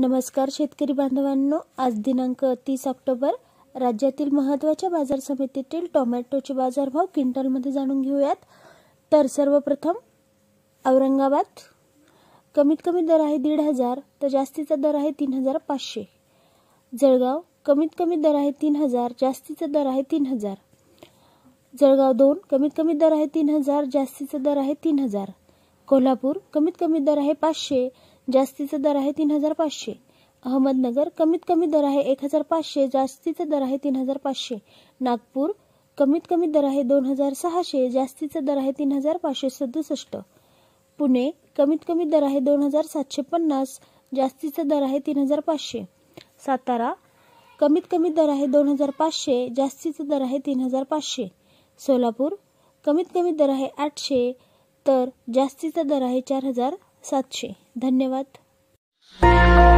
नमस्कार शेतकरी बांधवांनो, आज दिनांक 30 ऑक्टोबर राज्यातील महत्त्वाच्या बाजार समितीतील टोमॅटोचे बाजारभाव क्विंटलमध्ये जाणून घेऊयात। तर सर्वप्रथम औरंगाबाद कमीत कमी दर आहे 1,500 तर जास्तीचा दर आहे 3,500। जळगाव कमीत कमी दर आहे 3,000 जास्तीचा दर आहे 3,000। जळगाव 2 कमीत कमी दर आहे 3,000 जास्तीचा दर आहे 3,000। कोल्हापूर कमीत कमी दर आहे 500 जास्तीचा दर आहे 3,500। अहमदनगर कमीत कमी दर आहे 1,500 जास्तीचा दर आहे 3,500। नागपूर कमीत कमी दर आहे 2,600 जास्तीचा दर आहे 3,567। पुणे कमीत कमी दर आहे 2,750 जास्तीचा दर आहे 3,500। सातारा कमीत कमी दर आहे 2,500 जास्तीचा दर आहे 3,500। सोलापूर कमीत कमी दर आहे 800 तर जास्तीचा दर आहे 4,700। धन्यवाद।